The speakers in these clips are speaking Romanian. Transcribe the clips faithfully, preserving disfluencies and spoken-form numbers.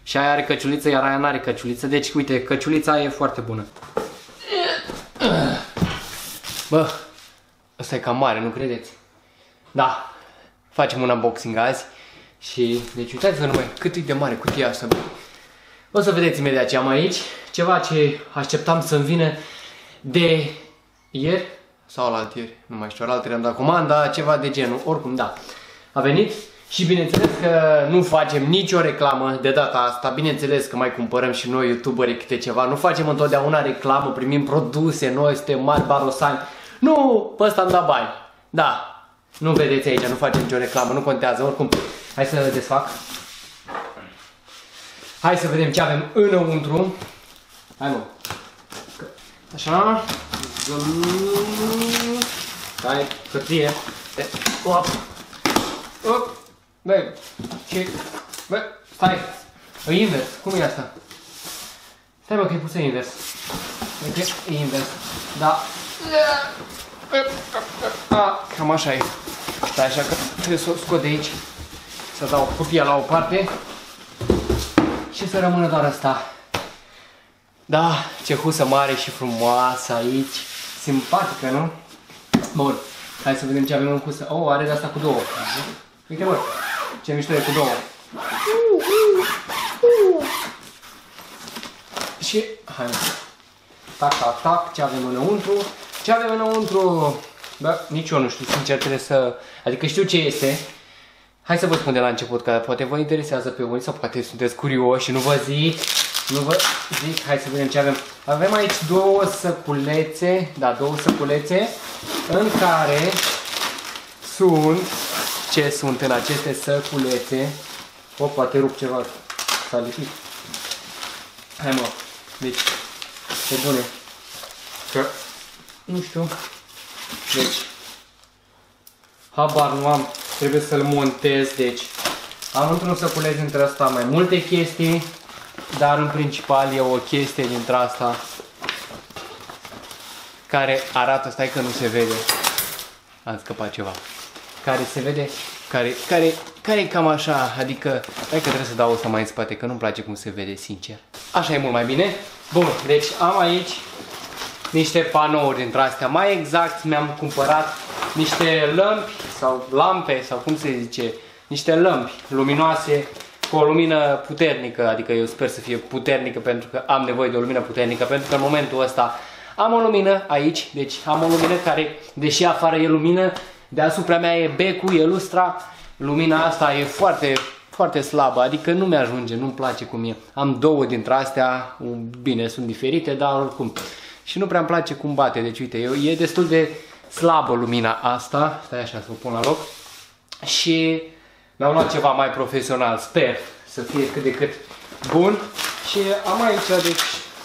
Și aia are căciuliță, iar aia n-are căciuliță. Deci, uite, căciulița e foarte bună. Bă, ăsta e cam mare, nu credeți? Da, facem un unboxing azi. Și, deci uitați-vă numai cât e de mare cutia asta, bă. O să vedeți imediat ce am aici. Ceva ce așteptam să-mi vină de ieri sau la altieri, nu mai știu, la altieri am dat comanda, ceva de genul, oricum, da. A venit și bineînțeles că nu facem nicio reclamă de data asta, bineînțeles că mai cumpărăm și noi youtuberii câte ceva, nu facem întotdeauna reclamă, primim produse, noi suntem mari barosani. Nu, pe ăsta am dat bani, da, nu vedeți aici, nu facem nicio reclamă, nu contează, oricum. Hai să desfac. Hai să vedem ce avem înăuntru. Hai mă. Așa. Hai, hârtie. Op. Op. Băi, ce? Băi, stai. E invers. Cum e asta? Stai mă că e pusă invers. Ok, e invers. Da. A, cam așa e. Stai așa că trebuie să o scot de aici. Să dau cutia la o parte. Și să rămână doar asta. Da, ce husă mare și frumoasă aici. Simpatică, nu? Bun, hai să vedem ce avem în husă. Oh, are de asta cu două. Uite mă, ce mișto e cu două. Și, hai mă. Tac, tac, tac, ce avem înăuntru? Ce avem înăuntru? Bă, nici eu nu știu, sincer, trebuie să... Adică știu ce este. Hai să vă spun de la început, că poate vă interesează pe unii sau poate sunteți curioși și nu vă zic. Nu vă zic, hai să vedem ce avem. Avem aici două săculețe, da, două săculețe în care sunt, ce sunt în aceste săculețe. O, poate rup ceva, s-a lipit. Hai mă, deci, pe bune, că, nu știu, deci, habar nu am, trebuie să-l montez, deci, am într-un săculeț dintre asta mai multe chestii. Dar în principal e o chestie dintre asta care arată, stai că nu se vede, am scăpat ceva, care se vede, care, care, care e cam așa, adică, stai că trebuie să dau asta mai în spate, că nu-mi place cum se vede, sincer. Așa e mult mai bine. Bun, deci am aici niște panouri dintre astea, mai exact mi-am cumpărat niște lămpi sau lampe sau cum se zice, niște lămpi luminoase cu o lumină puternică, adică eu sper să fie puternică pentru că am nevoie de o lumină puternică, pentru că în momentul ăsta am o lumină aici, deci am o lumină care, deși afară e lumină, deasupra mea e becul, e lustra, lumina asta e foarte, foarte slabă, adică nu mi-ajunge, nu-mi place cum e. Am două dintre astea, bine, sunt diferite, dar oricum. Și nu prea îmi place cum bate, deci uite, e destul de slabă lumina asta, stai așa să o pun la loc. Și mi-am luat ceva mai profesional, sper să fie cât de cât bun. Și am aici, deci,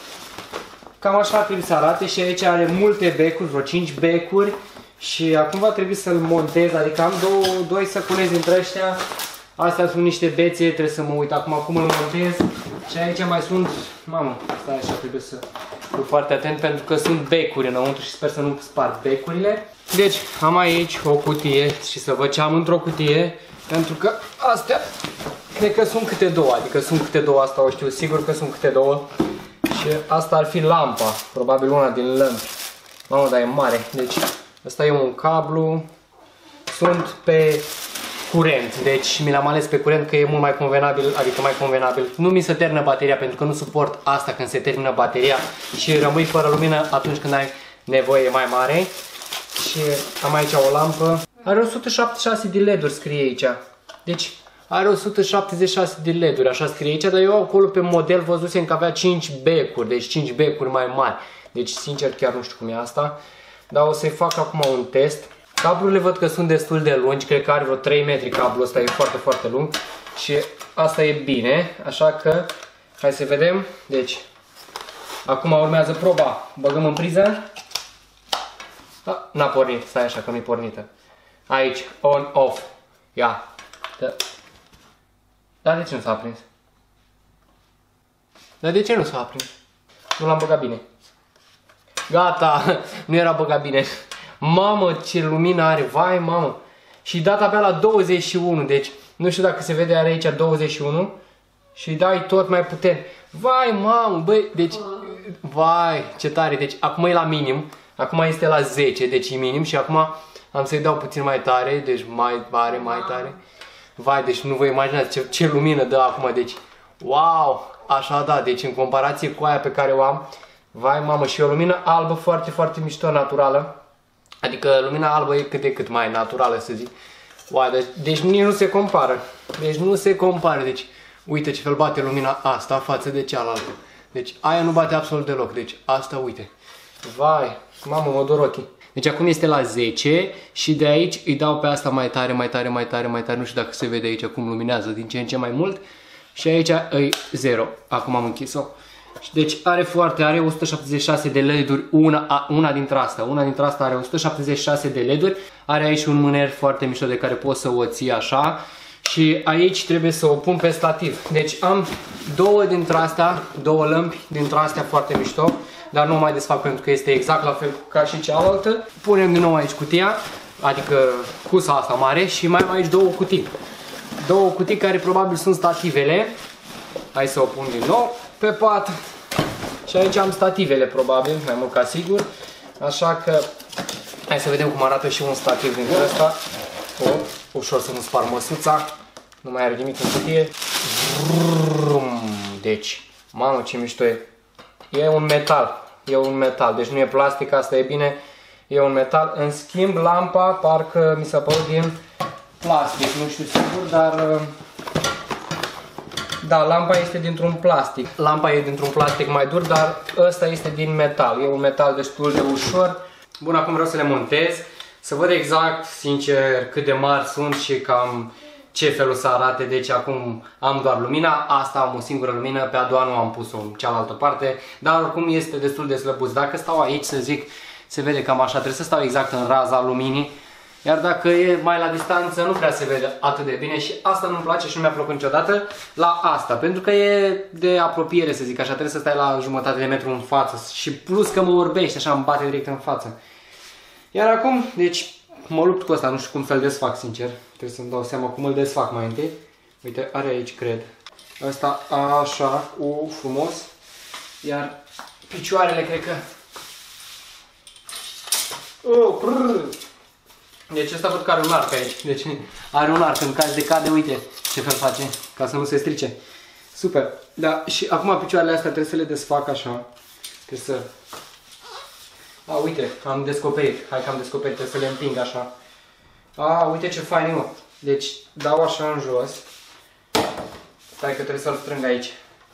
cam așa trebuie să arate și aici are multe becuri, vreo cinci becuri. Și acum va trebui să-l montez, adică am două, doi săculeți dintre ăștia. Astea sunt niște bețe, trebuie să mă uit acum cum îl montez. Și aici mai sunt, mamă, stai așa, trebuie să fiu foarte atent pentru că sunt becuri înăuntru și sper să nu sparg becurile. Deci am aici o cutie și să văd ce am într-o cutie. Pentru că astea, cred că sunt câte două, adică sunt câte două, asta o știu sigur că sunt câte două. Și asta ar fi lampa, probabil una din lămpi. Mamă, dar e mare, deci ăsta e un cablu. Sunt pe curent, deci mi l-am ales pe curent că e mult mai convenabil, adică mai convenabil. Nu mi se termină bateria pentru că nu suport asta când se termină bateria și rămâi fără lumină atunci când ai nevoie mai mare. Și am aici o lampă. Are o sută șaptezeci și șase de leduri, scrie aici. Deci are o sută șaptezeci și șase de leduri, așa scrie aici, dar eu acolo pe model văzusem că avea cinci becuri, deci cinci becuri mai mari. Deci sincer chiar nu știu cum e asta. Dar o să-i fac acum un test. Cablurile văd că sunt destul de lungi, cred că are vreo trei metri cablul ăsta, e foarte, foarte lung. Și asta e bine, așa că hai să vedem. Deci, acum urmează proba. Băgăm în priză. N-a pornit, stai așa că nu-i pornită. Aici, on, off. Ia. Da. Dar de ce nu s-a aprins? Dar de ce nu s-a aprins? Nu l-am băgat bine. Gata, nu era băgat bine. Mamă, ce lumină are, vai, mamă. Și dat abia la douăzeci și unu, deci nu știu dacă se vede, are aici douăzeci și unu. și dai tot mai puternic. Vai, mamă, băi, deci, vai, ce tare. Deci acum e la minim, acum este la zece, deci e minim și acum am să-i dau puțin mai tare, deci mai tare, mai tare. Vai, deci nu vă imaginați ce, ce lumină dă acum, deci, wow, așa da, deci în comparație cu aia pe care o am, vai, mamă, și o lumină albă foarte, foarte mișto, naturală. Adică lumina albă e cât de cât mai naturală, să zic. Wow, deci, deci nici nu se compară. Deci nu se compară. Deci uite ce fel bate lumina asta față de cealaltă. Deci aia nu bate absolut deloc. Deci asta, uite. Vai, mamă, mă dor ochii. Deci acum este la zece și de aici îi dau pe asta mai tare, mai tare, mai tare, mai tare. Nu știu dacă se vede aici cum luminează din ce în ce mai mult. Și aici e zero. Acum am închis-o. Deci are foarte, are o sută șaptezeci și șase de L E D-uri, una, una dintre asta, una dintre asta are o sută șaptezeci și șase de L E D-uri, are aici un mâner foarte mișto de care poți să o ții așa și aici trebuie să o pun pe stativ. Deci am două dintre astea, două lămpi dintre astea foarte mișto, dar nu mai desfac pentru că este exact la fel ca și cealaltă. Punem din nou aici cutia, adică cusa asta mare și mai am aici două cutii. Două cutii care probabil sunt stativele. Hai să o pun din nou pe pat. Și aici am stativele probabil, mai mult ca sigur. Așa că hai să vedem cum arată și un stativ din ăsta. O, ușor să nu spar măsuța. Nu mai are nimic în cutie. Deci, mamă ce mișto e. E un metal. E un metal, deci nu e plastic, asta e bine. E un metal. În schimb, lampa parcă mi s-a părut din plastic, nu știu sigur, dar da, lampa este dintr-un plastic. Lampa e dintr-un plastic mai dur, dar ăsta este din metal. E un metal destul de ușor. Bun, acum vreau să le montez, să văd exact, sincer, cât de mari sunt și cam ce fel o să arate. Deci acum am doar lumina, asta am o singură lumină, pe a doua nu am pus-o în cealaltă parte, dar oricum este destul de slăbuț. Dacă stau aici, să zic, se vede cam așa, trebuie să stau exact în raza luminii. Iar dacă e mai la distanță, nu prea se vede atât de bine și asta nu-mi place și nu mi-a plăcut niciodată la asta. Pentru că e de apropiere, să zic așa, trebuie să stai la jumătate de metru în față și plus că mă orbește, așa îmi bate direct în față. Iar acum, deci, mă lupt cu asta, nu știu cum să-l desfac, sincer. Trebuie să-mi dau seama cum îl desfac mai întâi. Uite, are aici, cred. Asta așa, u, frumos. Iar picioarele, cred că... Oh, prrr. Deci ăsta văd că are un arc aici, deci are un arc în caz de cade, uite ce fel face, ca să nu se strice. Super, da, și acum picioarele astea trebuie să le desfac așa, trebuie să... A, uite, am descoperit, hai că am descoperit, trebuie să le împing așa. A, uite ce fain e, mă. Deci dau așa în jos, stai că trebuie să-l strâng aici.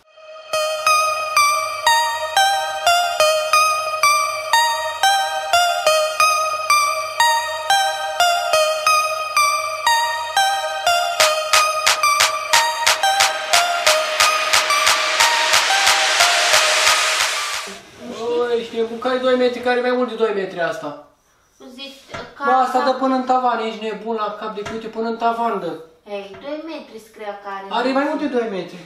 Care doi metri, care e mai mult de doi metri asta? Zici, bă, asta dă până în tavan, ești nebun la cap de uite, până în tavan dă. Hei, doi metri scria care. Are mai mult de doi metri.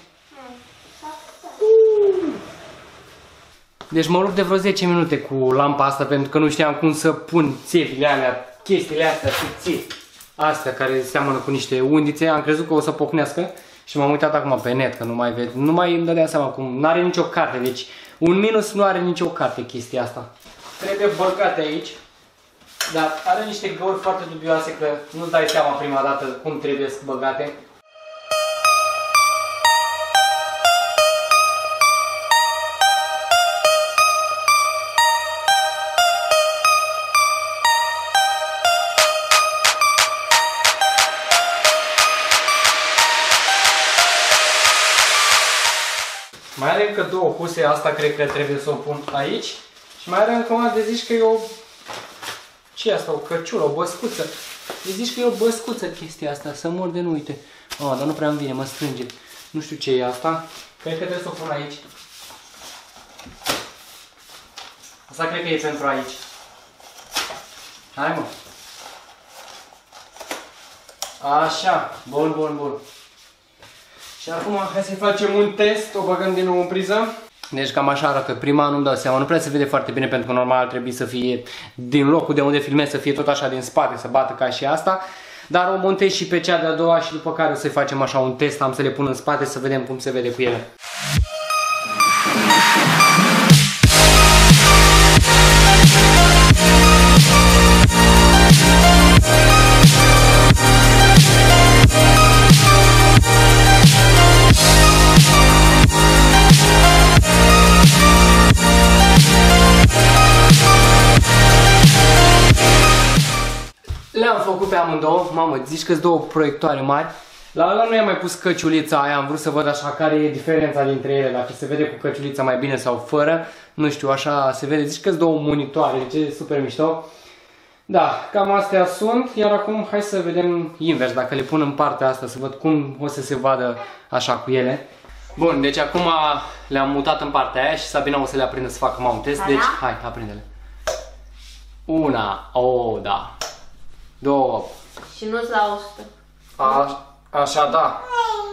Uh. Deci mă lupt de vreo zece minute cu lampa asta pentru că nu știam cum să pun țevile alea, chestiile astea subțiri. Astea care seamănă cu niște undițe, am crezut că o să pocnească și m-am uitat acum pe net că nu mai ved, nu mai îmi dădeam seama cum, nu are nicio carte, deci un minus nu are nicio carte chestia asta. Trebuie băgate aici, dar are niște găuri foarte dubioase că nu-ți dai seama prima dată cum trebuie să băgate. Mai are încă două puse, asta cred că trebuie să o pun aici. Și mai are încă una de zici că e o... ce e asta? O căciulă, o băscuță. De zici că e o băscuță chestia asta, să mor de nu uite. Oh, dar nu prea îmi vine, mă strânge. Nu știu ce e asta. Cred că trebuie să o pun aici. Asta cred că e pentru aici. Hai mă. Așa, bun, bun, bun. Și acum hai să facem un test, o băgăm din nou în priză. Deci cam așa arată prima, nu-mi dau seama, nu prea se vede foarte bine pentru că normal ar trebui să fie din locul de unde filmez, să fie tot așa din spate, să bată ca și asta. Dar o montez și pe cea de-a doua și după care o să-i facem așa un test, am să le pun în spate să vedem cum se vede cu ele. Le-am făcut pe amândouă, mamă, zici că-s două proiectoare mari. La ăla nu i-am mai pus căciulița aia, am vrut să văd așa care e diferența dintre ele, dacă se vede cu căciulița mai bine sau fără. Nu știu, așa se vede, zici că-s două monitoare, deci e super mișto. Da, cam astea sunt, iar acum hai să vedem invers, dacă le pun în partea asta, să văd cum o să se vadă așa cu ele. Bun, deci acum le-am mutat în partea aia și Sabina o să le aprindă să facă mount test, deci hai, aprinde-le. Una, o, da. Două. Și nu-ți la o sută. A, așa da.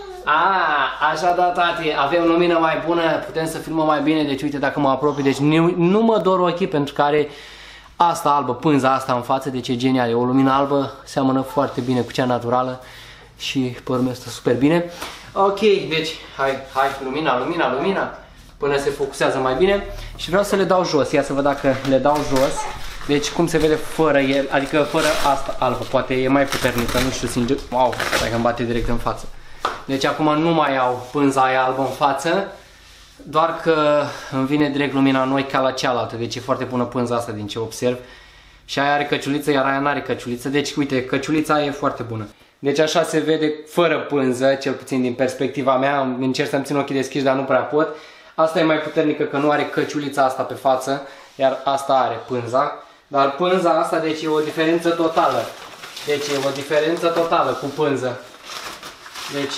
A, așa da, tati. Avem lumină mai bună, putem să filmăm mai bine. Deci uite, dacă mă apropii, deci nu, nu mă dor ochii pentru că are asta albă, pânza asta în față. Deci e genial, e o lumină albă, seamănă foarte bine cu cea naturală și părul meu stă super bine. Ok, deci hai, hai, lumina, lumina, lumina, până se focusează mai bine. Și vreau să le dau jos, ia să văd dacă le dau jos. Deci cum se vede fără el, adică fără asta albă, poate e mai puternică, nu știu sincer. Wow, stai că îmi bate direct în față. Deci acum nu mai au pânza aia albă în față, doar că îmi vine direct lumina noi ca la cealaltă, deci e foarte bună pânza asta din ce observ. Și aia are căciuliță, iar aia n-are căciuliță, deci uite, căciulița e foarte bună. Deci așa se vede fără pânză, cel puțin din perspectiva mea, încerc să-mi țin ochii deschiși, dar nu prea pot. Asta e mai puternică că nu are căciulița asta pe față, iar asta are pânza. Dar pânza asta, deci e o diferență totală. Deci e o diferență totală cu pânză. Deci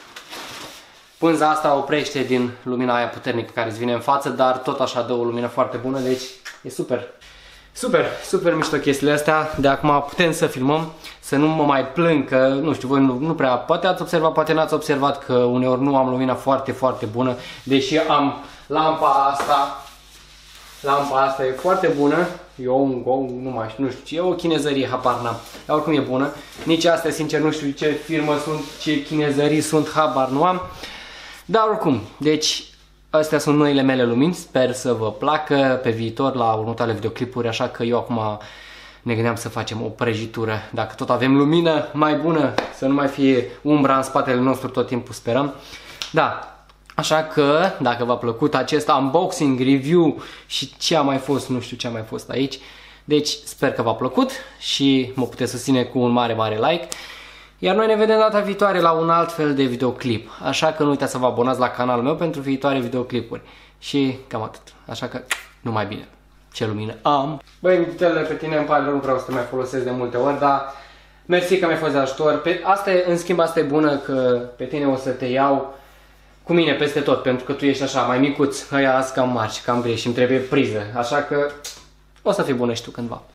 pânza asta oprește din lumina aia puternică care îți vine în față, dar tot așa dă o lumină foarte bună, deci e super. Super, super mișto chestiile astea. De acum putem să filmăm, să nu mă mai plâng că, nu știu, voi nu, nu prea, poate ați observat, poate n-ați observat că uneori nu am lumina foarte, foarte bună, deși am lampa asta. Lampa asta e foarte bună, eu nu mai știu, nu știu ce, e o chinezărie, habar n-am, dar oricum e bună. Nici astea, sincer, nu știu ce firmă sunt, ce chinezării sunt, habar nu am. Dar oricum, deci astea sunt noile mele lumini, sper să vă placă pe viitor la următoarele videoclipuri, așa că eu acum ne gândeam să facem o prăjitură. Dacă tot avem lumină mai bună, să nu mai fie umbra în spatele nostru tot timpul, sperăm. Da. Așa că, dacă v-a plăcut acest unboxing, review și ce a mai fost, nu știu ce a mai fost aici, deci sper că v-a plăcut și mă puteți susține cu un mare, mare like. Iar noi ne vedem data viitoare la un alt fel de videoclip. Așa că nu uitați să vă abonați la canalul meu pentru viitoare videoclipuri. Și cam atât. Așa că, numai bine. Ce lumină am! Băi, mititele, pe tine îmi pare rău, nu vreau să te mai folosesc de multe ori, dar mersi că mi-ai fost de ajutor. Pe, asta e, în schimb, asta e bună, că pe tine o să te iau cu mine peste tot, pentru că tu ești așa mai micuț, ăia azi cam mari și cam grei și îmi trebuie priză, așa că o să fii bună și tu cândva.